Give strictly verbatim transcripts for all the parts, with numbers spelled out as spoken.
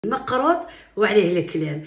مقروط وعليه الكلام.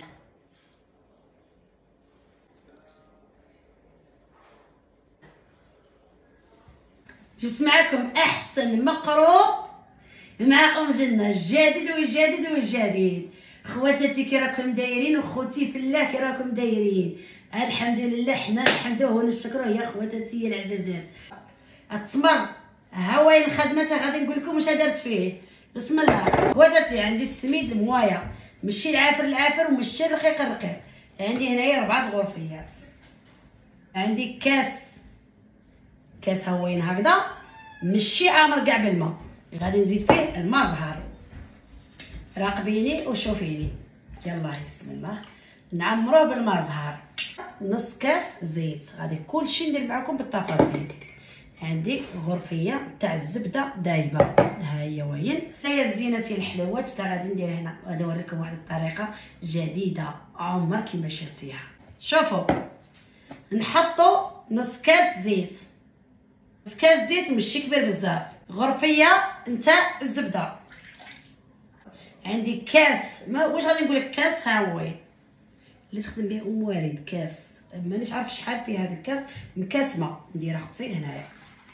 جبت معكم احسن مقروط مع اونجلنا الجديد والجديد والجديد. خواتاتي كي راكم دايرين وخوتي في الله كي راكم دايرين؟ الحمد لله، حنا نحمدوه ونشكروه يا خواتاتي العزازات. التمر ها وين خدمته غادي نقول لكم واش درت فيه. بسم الله. خواتاتي عندي السميد الموايه، ماشي العافر العافر وماشي الرقيق الرقيق. عندي هنايا ربعه غرفيات. عندي كاس كاس ها وين هكذا ماشي عامر كاع بالماء، غادي نزيد فيه الماء زهر. راقبيني وشوفيني. يلا بسم الله. نعمروه بالماء زهر. نص كاس زيت. غادي كلشي ندير معكم بالتفاصيل. عندي غرفيه تاع الزبده دايبه، ها هي وين. هنايا الزينتي الحلوات تا غادي ندير هنا، غادي نوريكم واحد الطريقه جديده عمرك ما شفتيها. شوفوا، نحطوا نص كاس زيت. نص كاس زيت ماشي كبير بزاف. غرفيه نتاع الزبده. عندي كاس، ما واش غادي نقول لك، كاس ها هو اللي تخدم به ام والد. كاس مانيش عارف شحال فيه هذا الكاس، مكاسمه ندير اختي هنايا.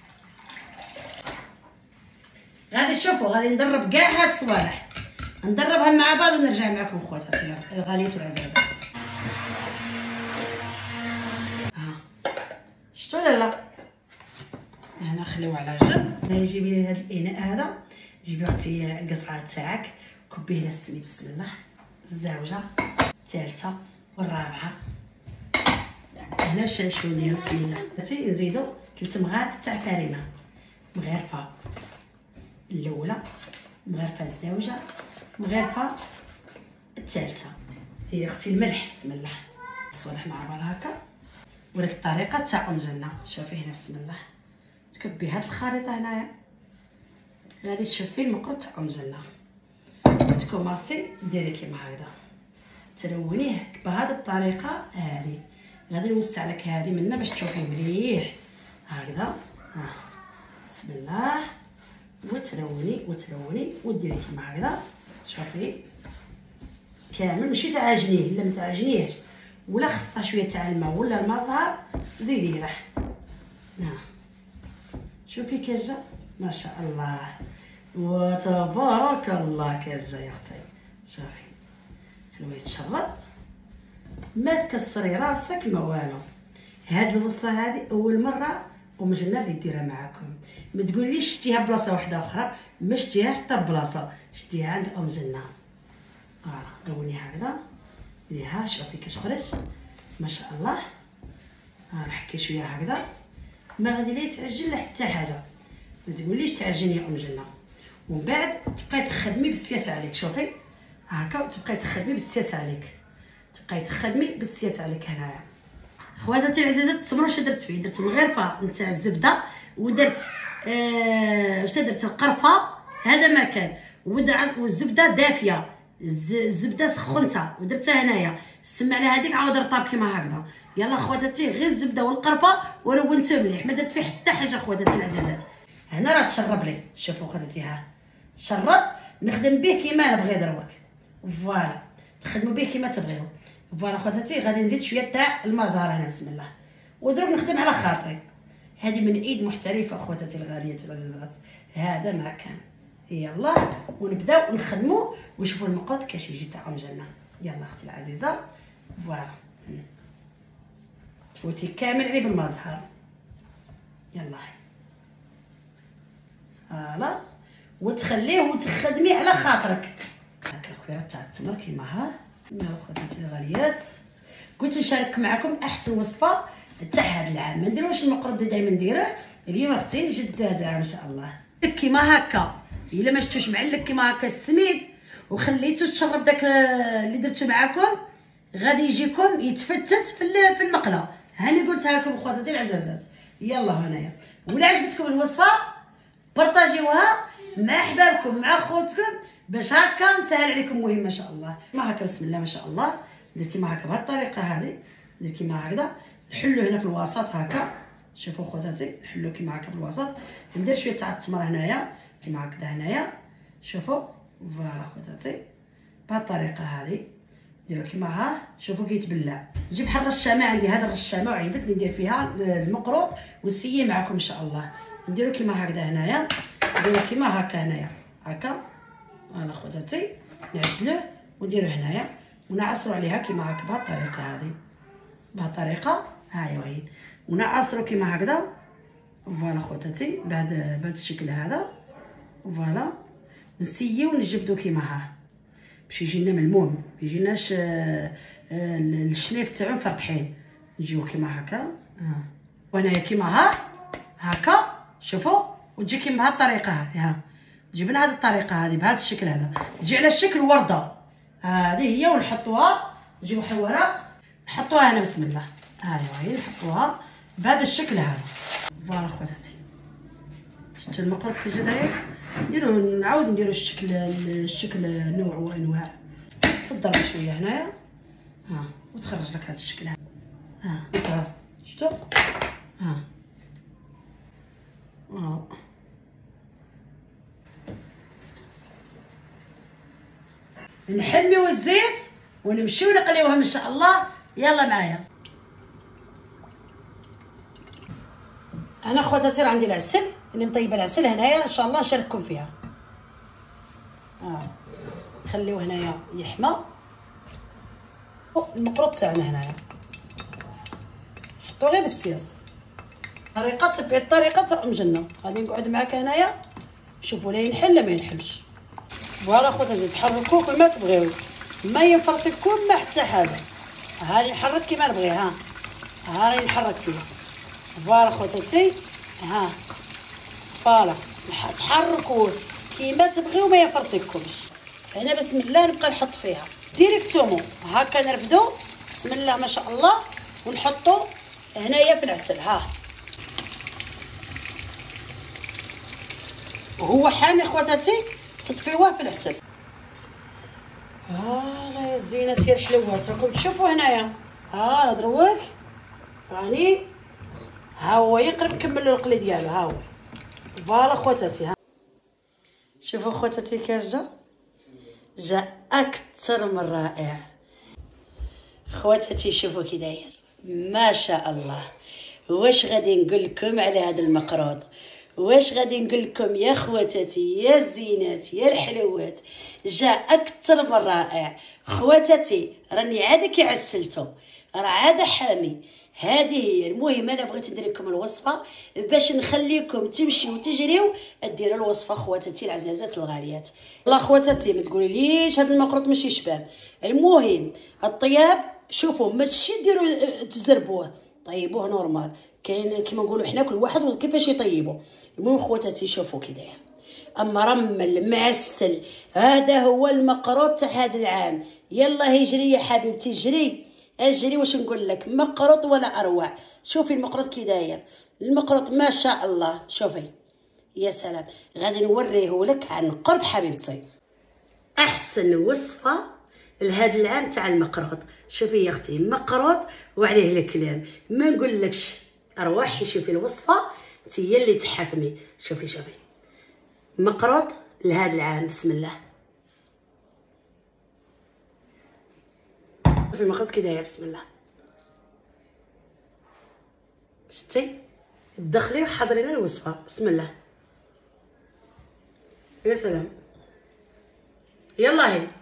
غادي تشوفوا غادي ندرب كاع هاد الصوالح، ندربها مع بعض ونرجع معكم خواتاتي الغاليات والعزازات. ها شفتوا ولا لا؟ هنا خليوه على جنب. هنا جيبي لي هذا الاناء هذا، جيبي اختي القصعه تاعك، كبي هنا السميد. بسم الله. الزوجه الثالثه والرابعه. هنا واش نشوفوا نديرو. بسم الله. هاتي نزيدو ثلاث مغارف تاع فرينه. مغرفه الاولى، مغرفه الزوجه، مغرفه الثالثه. ديري اختي الملح. بسم الله. الصوالح مع بعض هكا. ولك الطريقه تاع ام جنه. شوفي هنا. بسم الله. تكبي هاد الخليطه هنايا، غادي تشوفي المقروط تاع ام جنه. تكوماسي ديري كيما هكذا، تلونيه بهذه الطريقه هذه. غادي نوسع لك هذه منا باش تشوفي مليح هكذا. ها بسم الله. وتلوني وتلوني وديري كيما هكذا. شوفي كامل، ماشي تعجنيه، لا ما تعجنيهش، ولا خصها شويه تاع الماء ولا الماء زهر زيدي له. ها شوفي كيجا ما شاء الله وتبارك الله. كيجا يا اختي. شوفي خلوه يتشرب، ما تكسري راسك ما والو. هاد الوصفه هذه اول مره ام جنه اللي ديرها معاكم. ما تقوليش شتيها بلاصه واحده اخرى، ما شتيها حتى بلاصه، شتيها عند ام جنه. اه لونيها هكذا ديريها. شوفي كيش خرج ما شاء الله. ها نحكي شويه هكذا، ما غادي لا يتعجن لا حتى حاجه. ما تقوليش تعجني يا ام جنه. ومن بعد تبقاي تخدمي بالسياسه عليك. شوفي هكا تبقاي تخدمي بالسياسه عليك، تبقاي تخدمي بالسياسه عليك. هنايا خواتاتي العزيزات، تصبروا واش درت فيه. درت مغرفه نتاع الزبده، ودرت آه واش درت القرفه هذا ما كان، ودرت والزبده دافيه، الزبده سخنتها ودرتها هنايا. سمع على هذيك عاود رطاب كيما هكذا. يلا خواتاتي غير الزبده والقرفه ورونته مليح، ما درت فيه حتى حاجه خواتاتي العزيزات. هنا راه تشرب لي. شوفوا خواتاتي ها تشرب، نخدم به كيما نبغي دروك. فوالا تخدموا به كيما تبغيو. فوالا خواتاتي غادي نزيد شويه تاع الماء زهر هنا. بسم الله. ودروك نخدم على خاطري. هذه من ايد محترفه خواتاتي الغاليات والعزيزات. هذا ما كان. يلا ونبداو نخدموا ونشوفوا المقروط كاش يجي تاع ام جنه. يلا اختي العزيزه. فوالا تفوتي كامل عليه بالماء زهر. يلا فوالا وتخليه وتخدمي على خاطرك. هكا الكويرات تاع التمر كيما ها. يلا خواتاتي الغاليات، قلت نشارك معكم احسن وصفه تاع هذا العام. ما نديروش المقروط دائما نديروه، اليوم اختي نجد هذا العام ان شاء الله. كيما هكا الا ما شفتوش معلق كيما هكا السميد وخليتو تشرب داك اللي درتو معاكم، غادي يجيكم يتفتت في في المقله. هاني قلتها لكم خواتاتي العزازات. يلا هنايا، ولا عجبتكم الوصفه بارطاجيوها مع احبابكم مع خوتكم باش هكا نسهل عليكم مهم ما شاء الله. ما هكا بسم الله ما شاء الله. ندير كيما هكا بهذه الطريقه هذه، ندير كيما هكذا، نحلو هنا في الوسط هكا. شوفوا خواتاتي نحلو كيما هكا في الوسط. ندير شويه تاع التمر هنايا كيما هكذا هنايا. شوفوا فوالا خواتاتي بهذه الطريقه هذه. نديرو كيما ها، شوفوا كيتبلع. نجيب بحال الرشامه، عندي هذه الرشامه وعجبتني ندير فيها المقروط ونسيي معكم ان شاء الله. نديرو كيما هكذا هنايا، نديرو كيما هكا هنايا هكا. فوالا خواتاتي، نعدلوه ونديرو هنايا ونعصرو عليها كيما هكا بهذه الطريقه هذه، بهذه الطريقه. ها هي وين ونعصرو كيما هكذا. فوالا خواتاتي، بهذا بهذا الشكل هذا. فوالا نسيو ونجبدو كيما ها باش يجي لنا ملموم، ما يجيناش الشنيف تاعو مفرطحين. نجيو كيما هكا. ها وهنايا كيما ها هكا، شوفوا. وتجي كيما بهذه الطريقه هذه. ها جبنا هذه الطريقه هذه بهذا الشكل هذا، تجي على الشكل ورده هذه هي. ونحطوها، نجيبو حي ورق نحطوها هنا بسم الله. ها هي نحطوها بهذا الشكل هذا. فوالا خواتاتي، شفتوا المقروط كي جا داير. نديرو نعاود نديرو الشكل الشكل نوع وانواع. تضرب شويه هنايا ها وتخرج لك هذا الشكل هذا. ها انت شفتوا. ها ها نحميو الزيت ونمشيو نقليوهم ان شاء الله. يلا معايا. انا خواتاتي راه عندي العسل اللي مطيبه. العسل هنايا ان شاء الله نشارككم فيها. اه نخليو هنايا يحمى المقروط تاعنا هنايا. نحطو غير بالسياس. طريقه تبعي الطريقه تاع ام جنه. غادي نقعد معاك هنايا شوفوا لا ينحل لا ما ينحلش. فوالا خواتاتي، تحركوا كيما تبغيو، ما ينفرطكم ما حتى حاجه. هاني نحرك كيما نبغي. ها ها راني نحرك فيه. فوالا خواتاتي، ها فوالا تحركوا كيما تبغيو ما يفرطكمش. هنا بسم الله نبقى نحط فيها ديريكتومون هكا، نرفدو بسم الله ما شاء الله ونحطو هنايا في العسل. ها وهو حامي خواتاتي تطفيوه في العسل. فوالا يا الزينات يا الحلوات، راكم تشوفوا هنايا. ها دروك راني ها هو يقرب كملوا القلي ديالو. ها هو فوالا خواتاتي. ها شوفوا خواتاتي كاش جا جا اكثر من رائع. خواتاتي شوفوا كي داير ما شاء الله. واش غادي نقول لكم على هذا المقروط؟ واش غادي نقول لكم يا خواتاتي يا الزينات يا الحلوات؟ جا اكثر من رائع خواتاتي. راني عاد كي عسلتو راه عاد حامي. هذه هي. المهم انا بغيت ندير لكم الوصفه باش نخليكم تمشيو وتجريو ديروا الوصفه خواتاتي العزازات الغاليات. الله خواتاتي ما تقوليليش هذا المقروط ماشي شباب. المهم الطياب شوفوا ماشي ديروا تزربوه، طيبوه نورمال. كاين كيما نقولوا حنا كل واحد وكيفاش يطيبوا. المهم خواتاتي شوفوا كي داير مرمل معسل. هذا هو المقروط تاع هذا العام. يلا هجري يا حبيبتي جري اجري. واش نقول لك مقروط ولا اروع. شوفي المقروط كي داير. المقروط ما شاء الله. شوفي يا سلام. غادي نوريه لك عن قرب حبيبتي. احسن وصفه لهذا العام تاع المقروط. شوفي يا اختي مقروط وعليه الكلام ما نقولكش. روحي شوفي الوصفه انت هي اللي تحكمي. شوفي شوفي مقروط لهذا العام بسم الله. شوفي المقروط كي داير بسم الله. شتي تدخلي وحضري لنا الوصفه بسم الله. يا سلام. يلا هي